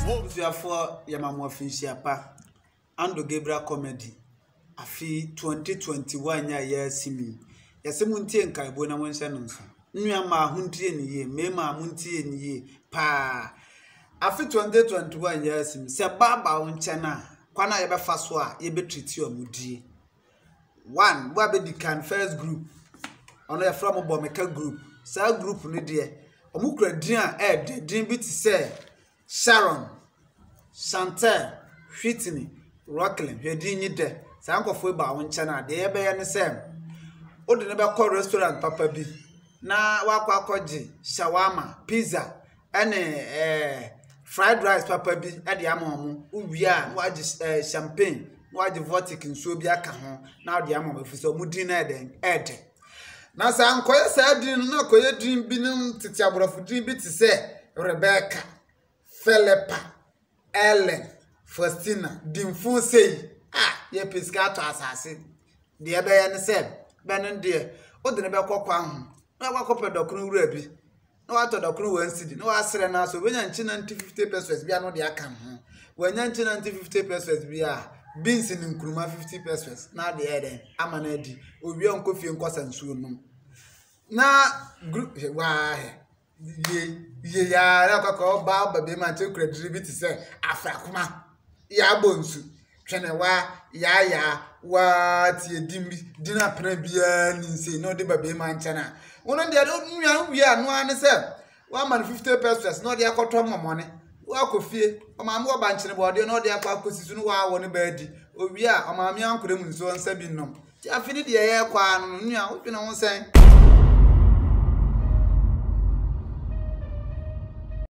Busuafo yamamu afinsiapa Ando Gabriel comedy afi 2021 ya yasimi yasemu ntie nkaibo na wonhye no nso nnua ma ahuntie niye mema amuntie niye pa afi 2021 ya yasimi se baba wonche na kwana ye befa so a ye betreat omudie one bo abedikan first group ono ye from bomeka group sa group no de omukura din a din bi ti se Sharon Chantel Whitney Rocklin hwedi nyide sa nkofo ba wonche na de ye be ye ne sem o de ne be call restaurant papa bi na wakwa akọji shawarma pizza ene fried rice papa bi e de amamu uwia na waji champagne na waji vodka nsuo bi aka ho na de amamu fi so mudin na ede na sa nkoye sa din na koye din bi nim titi aborofo din bi ti se Rebecca Philippa Ellen Faustina dimfu sei ye piscato asase de ebe ye ne se benin de o de ne be kokwa ho na wakopɛ dokunu wura bi na wato dokunu wansidi na wasere na so wenya nchi 50 pesos bia no de aka ho wenya nchi 50 pesos bia beans ni nkuruma 50 pesos na de eden ama na di owie nkofie nkosa nsuo num na group wa ye ya ra kokko ba be ma te credit bi ti se afrakuma ya bonsu twene wa ya wa tie dimbi dina pena bia ni nse no de ba be ma nchana wono de nua wi anu ane se wa man 50 pesos no de akoto momone wa kofie omam wo ba nchene bo de no de akosisu no wa wo ne ba di owi a omam yankure mu nso nsa bi nom ti afini de ye kwa anu nua wo twene ho sen